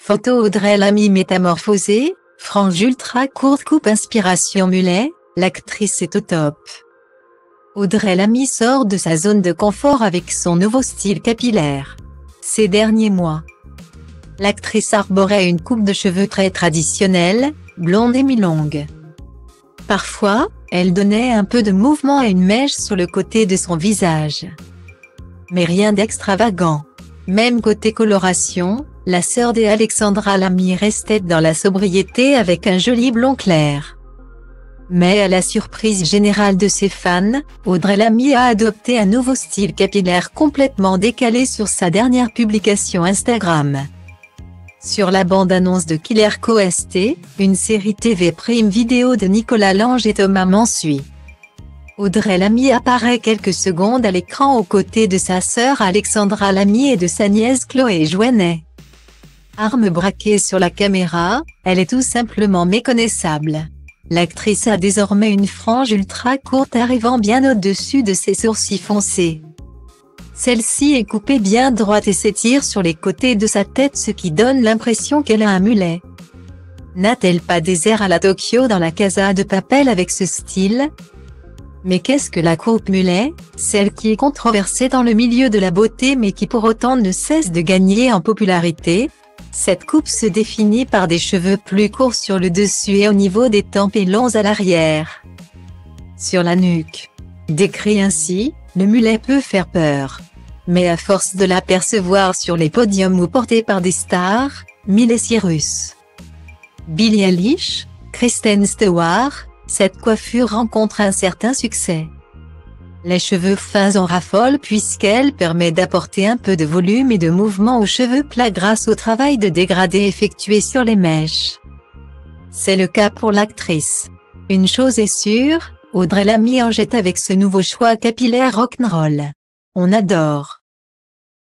Photo Audrey Lamy métamorphosée, frange ultra courte coupe inspiration mulet, l'actrice est au top. Audrey Lamy sort de sa zone de confort avec son nouveau style capillaire. Ces derniers mois, l'actrice arborait une coupe de cheveux très traditionnelle, blonde et mi-longue. Parfois, elle donnait un peu de mouvement à une mèche sur le côté de son visage. Mais rien d'extravagant. Même côté coloration, la sœur d'Alexandra Lamy restait dans la sobriété avec un joli blond clair. Mais à la surprise générale de ses fans, Audrey Lamy a adopté un nouveau style capillaire complètement décalé sur sa dernière publication Instagram. Sur la bande-annonce de Killer QST, une série TV Prime Video de Nicolas Lange et Thomas Mansuy, Audrey Lamy apparaît quelques secondes à l'écran aux côtés de sa sœur Alexandra Lamy et de sa nièce Chloé Jouannet. Arme braquée sur la caméra, elle est tout simplement méconnaissable. L'actrice a désormais une frange ultra courte arrivant bien au-dessus de ses sourcils foncés. Celle-ci est coupée bien droite et s'étire sur les côtés de sa tête, ce qui donne l'impression qu'elle a un mulet. N'a-t-elle pas des airs à la Tokyo dans la Casa de Papel avec ce style? Mais qu'est-ce que la coupe mulet, celle qui est controversée dans le milieu de la beauté mais qui pour autant ne cesse de gagner en popularité? Cette coupe se définit par des cheveux plus courts sur le dessus et au niveau des tempes et longs à l'arrière. Sur la nuque. Décrit ainsi, le mulet peut faire peur. Mais à force de l'apercevoir sur les podiums ou porté par des stars, Miley Cyrus, Billie Eilish, Kristen Stewart, cette coiffure rencontre un certain succès. Les cheveux fins en raffolent puisqu'elle permet d'apporter un peu de volume et de mouvement aux cheveux plats grâce au travail de dégradé effectué sur les mèches. C'est le cas pour l'actrice. Une chose est sûre, Audrey Lamy en jette avec ce nouveau choix capillaire rock'n'roll. On adore.